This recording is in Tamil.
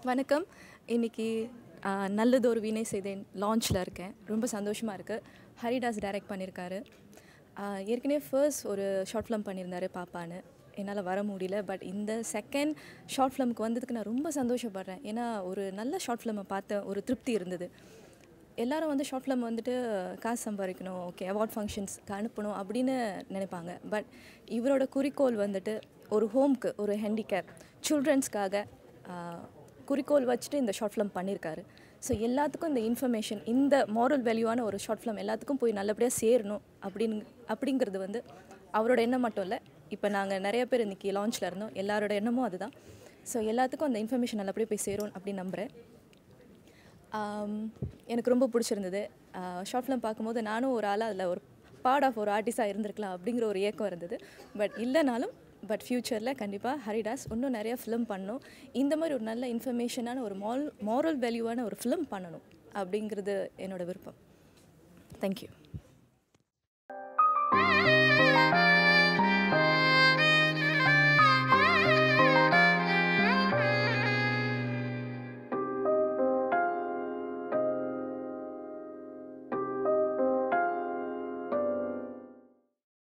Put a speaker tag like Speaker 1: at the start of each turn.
Speaker 1: வணக்கம். இன்னைக்கு நல்லதொரு வீணை செய்தேன் லான்ச்சில் இருக்கேன். ரொம்ப சந்தோஷமாக இருக்குது. ஹரிதாஸ் டைரக்ட் பண்ணியிருக்காரு. ஏற்கனவே ஃபர்ஸ்ட் ஒரு ஷார்ட் ஃபிலிம் பண்ணியிருந்தாரு பாப்பான்னு. என்னால் வர முடியல. பட் இந்த செகண்ட் ஷார்ட் ஃபிலிமுக்கு வந்ததுக்கு நான் ரொம்ப சந்தோஷப்படுறேன். ஏன்னா ஒரு நல்ல ஷார்ட் ஃபிலிமை பார்த்த ஒரு திருப்தி இருந்தது. எல்லோரும் வந்து ஷார்ட் ஃபிலிம் வந்துட்டு காசு சம்பாதிக்கணும், ஓகே அவார்ட் ஃபங்க்ஷன்ஸ்க்கு அனுப்பணும் அப்படின்னு நினைப்பாங்க. பட் இவரோட குறிக்கோள் வந்துட்டு ஒரு ஹோம்க்கு, ஒரு ஹேண்டிகேப் சில்ட்ரன்ஸ்க்காக குறிக்கோள் வச்சுட்டு இந்த ஷார்ட் ஃபிலிம் பண்ணியிருக்காரு. ஸோ எல்லாத்துக்கும் இந்த இன்ஃபர்மேஷன், இந்த மாரல் வேல்யூவான ஒரு ஷார்ட் ஃபிலிம் எல்லாத்துக்கும் போய் நல்லபடியாக சேரணும் அப்படிங்கிறது வந்து அவரோட எண்ணம் மட்டும் இல்லை. இப்போ நாங்கள் நிறைய பேர் இன்றைக்கி லான்ச்சில் இருந்தோம், எல்லாரோட எண்ணமும் அதுதான். ஸோ எல்லாத்துக்கும் அந்த இன்ஃபர்மேஷன் நல்லபடியாக போய் சேரும் அப்படின்னு நம்புகிறேன். எனக்கு ரொம்ப பிடிச்சிருந்தது. ஷார்ட் ஃபிலிம் பார்க்கும்போது நானும் ஒரு ஆளாக அதில் ஒரு பார்ட் ஆஃப் ஒரு ஆர்டிஸ்டாக இருந்திருக்கலாம் அப்படிங்கிற ஒரு ஏக்கம் இருந்தது. பட் ஃப்யூச்சரில் கண்டிப்பாக ஹரிதாஸ் இன்னும் நிறையா ஃபிலிம் பண்ணணும். இந்த மாதிரி ஒரு நல்ல இன்ஃபர்மேஷனான ஒரு மாரல் வேல்யூவான ஒரு ஃபிலிம் பண்ணணும் அப்படிங்கிறது என்னோடய விருப்பம். தேங்க்யூ.